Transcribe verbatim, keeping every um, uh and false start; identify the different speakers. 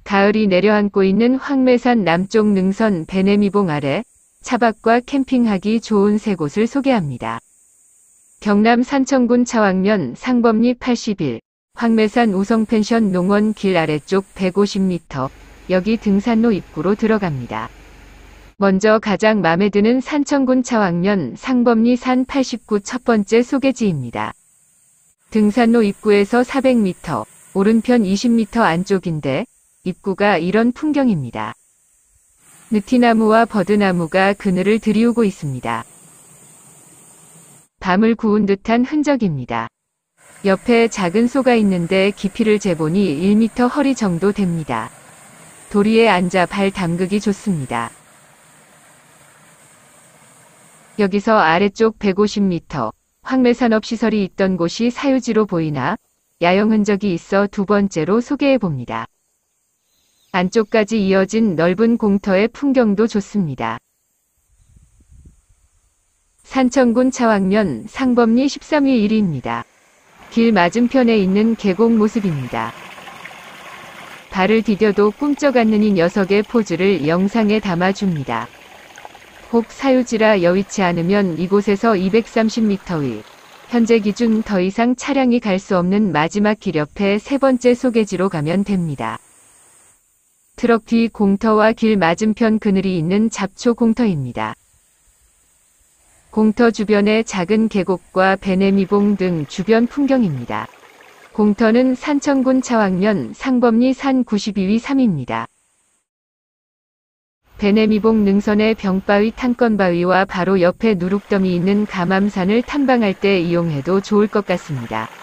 Speaker 1: 가을이 내려앉고 있는 황매산 남쪽 능선 베네미봉 아래 차박과 캠핑하기 좋은 세 곳을 소개합니다. 경남 산청군 차왕면 상범리 팔십일, 황매산 우성펜션 농원 길 아래쪽 백오십 미터, 여기 등산로 입구로 들어갑니다. 먼저 가장 마음에 드는 산청군 차왕면 상범리 산 팔십구 첫 번째 소개지입니다. 등산로 입구에서 사백 미터, 오른편 이십 미터 안쪽인데 입구가 이런 풍경입니다. 느티나무와 버드나무가 그늘을 드리우고 있습니다. 밤을 구운 듯한 흔적입니다. 옆에 작은 소가 있는데 깊이를 재보니 일 미터 허리 정도 됩니다. 도리에 앉아 발 담그기 좋습니다. 여기서 아래쪽 백오십 미터, 황매산업 시설이 있던 곳이 사유지로 보이나 야영 흔적이 있어 두 번째로 소개해봅니다. 안쪽까지 이어진 넓은 공터의 풍경도 좋습니다. 산청군 차왕면 상범리 십삼 위 일 위입니다. 길 맞은편에 있는 계곡 모습입니다. 발을 디뎌도 꿈쩍 않는 이 녀석의 포즈를 영상에 담아줍니다. 혹 사유지라 여의치 않으면 이곳에서 이백삼십 미터 위, 현재 기준 더 이상 차량이 갈 수 없는 마지막 길 옆에 세 번째 소개지로 가면 됩니다. 트럭 뒤 공터와 길 맞은편 그늘이 있는 잡초 공터입니다. 공터 주변에 작은 계곡과 베네미봉 등 주변 풍경입니다. 공터는 산청군 차왕면 상범리 산 구십이 위 삼 위입니다. 베네미봉 능선의 병바위 탄건바위와 바로 옆에 누룩더미 있는 감암산을 탐방할 때 이용해도 좋을 것 같습니다.